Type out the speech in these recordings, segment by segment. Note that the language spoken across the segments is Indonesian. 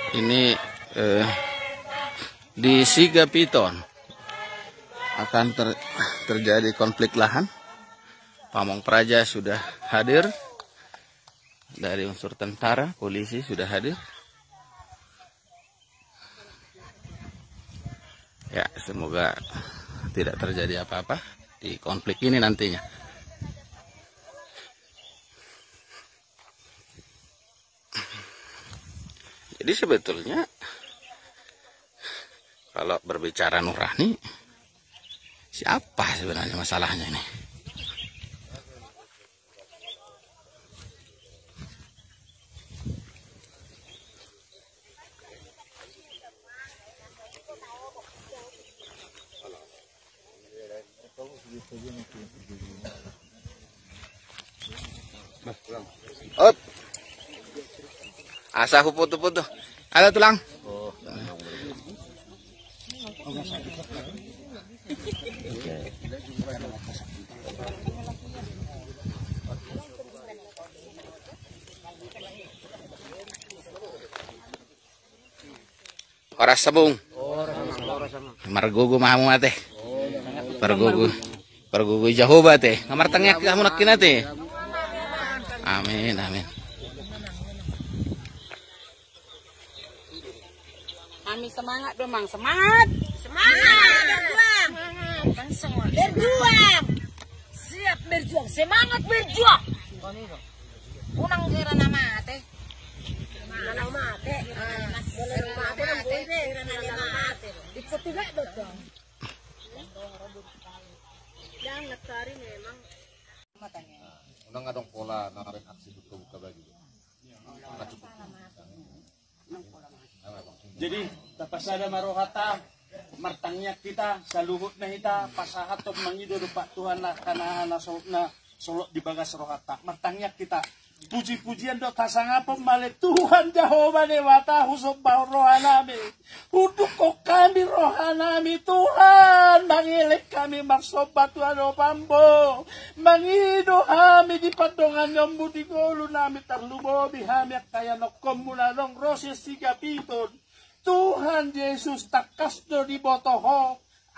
Ini di Siga Piton akan terjadi konflik lahan. Pamong Praja sudah hadir, dari unsur tentara, polisi sudah hadir. Ya, semoga tidak terjadi apa-apa di konflik ini nantinya. Jadi sebetulnya kalau berbicara nurani, siapa sebenarnya masalahnya ini? Up. Asa aku putu-putu. Ada tulang. Oras sabung. Margugu mahamu ate. Pergugu Jehovah teh. Ngamar tengek kamu nakina teh. Amin, amin. Kami semangat dong, Mang. Semangat. Semangat. Berjuang. Berjuang. Siap berjuang. Semangat berjuang. Unang kira nama teh. Nama mate. Diketiga dong. Jangan cari memang matanya. Unang adong pola narik aksi buka-buka bagi. Jadi tapasada marohata martangnya kita saluhut na hita pasahat to mangido Pak Tuhan na kana na solok di bagas rohata martangnya kita puji-pujian do kasangapon male Tuhan Jehovah Dewata husop bahor rohanami uduk ko kami rohanami Tuhan mangilik kami maksobat Tuhan o pambo mangido kami di padongan nyombu di golu nami tarlubobi hami kaya nokom munanong roses Siga Piton Tuhan Yesus takas do di botoho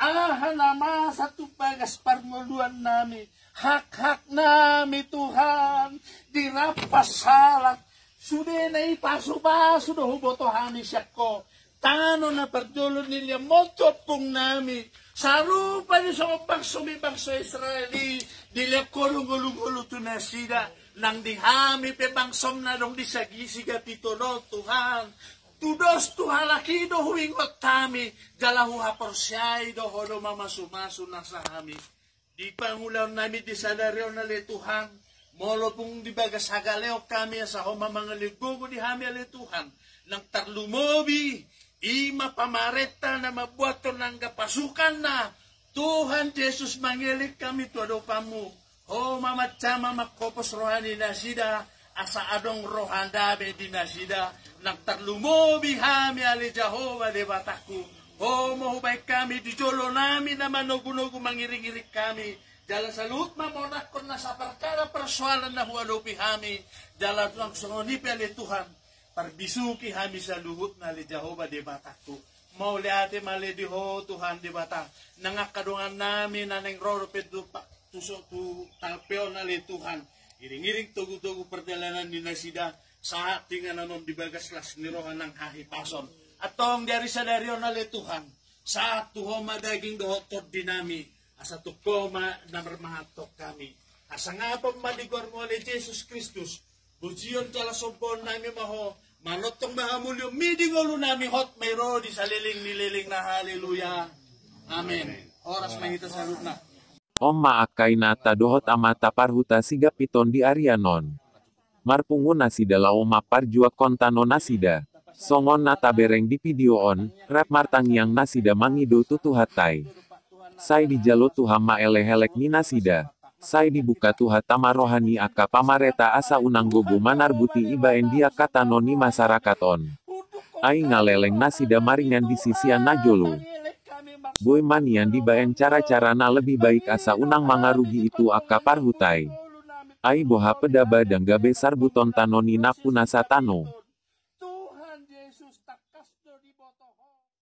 nama satu bagas permuluan nami hak-hak nami Tuhan dirapas salak sudah nai pasu-pasu do botohani syakko tano na perdulun nilya motopong nami sarupa ni sa bangso Israeli dilap kolong-kolong tu nasida nang dihami pe bangsom na dong disagisiga pitono Tuhan tudos Tuhan laki do huwingot kami galahu haporsyay do hodo mamasumaso na sa kami di pangulaw namin di sadaryo na le Tuhan molo pong di bagas hagaleo kami sa homa mga ligogo di hami ale Tuhan nang tarlumobi ima pamareta na mabuato ng kapasukan na Tuhan Jesus mangilik kami tuado pamu ho mamachama makopos rohani na sida asa adong rohandabe di nasida nagtarlumobi hami ali Jehovah de Bataku o mahubay kami di jolo namin na manugunugo mangiring-irik kami dala salut mamonak ko na sa perkara persoalan na huwalupi hami dala lang sungonipi ali Tuhan parbisuki hami sa luhut na ali Jehovah de Bataku mauli ate mali di ho Tuhan de Batak nangakadungan namin na nang rorope tusok tu talpeon ali Tuhan iring-iring tugu-tugu perjalanan di nasida sa tingan nanon di bagas las nirohan ng hahipason. At tong dari sa daryo na le Tuhan, sa tuhoma daging dohotor dinami, asa tukoma na marmahatok kami. Asa nga pang maligor mo le Jesus Kristus, bujiyon kalasompon nami maho, manotong mahamulyo, midigolo nami hot mayro di sa liling nililing na haleluya. Amen. Oras mahita sa na. Om maakai nata dohot amata parhuta Siga Piton di Arianon. Marpungu nasida laoma parjua kontano nasida. Songon nata bereng di video on, rap martangyang nasida mangido tutuhatai. Sai di jalo tuha maelehelek ni nasida. Sai dibuka tuha tama rohani aka pamareta asa unang gogo manarbuti ibaen dia katano ni masyarakat on. Ai ngaleleng nasida maringan di sisian najolo. Boy manian dibaen cara-cara na lebih baik asa unang mangarugi itu aka parhutai. Ai boha pedaba dan gabe sarbuton tanoni napunasa tano. Jesus tak kasdo di bawah